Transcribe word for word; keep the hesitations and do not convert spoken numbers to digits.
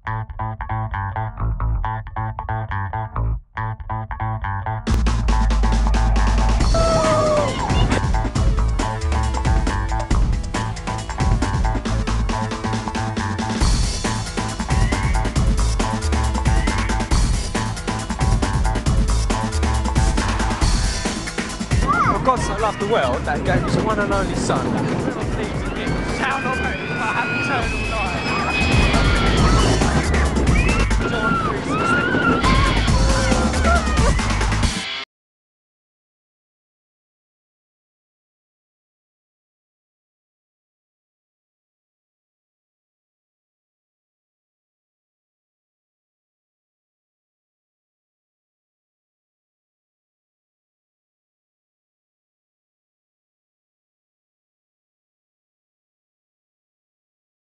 God so loved the world that he gave his one and only son. Sound of it, I have to turn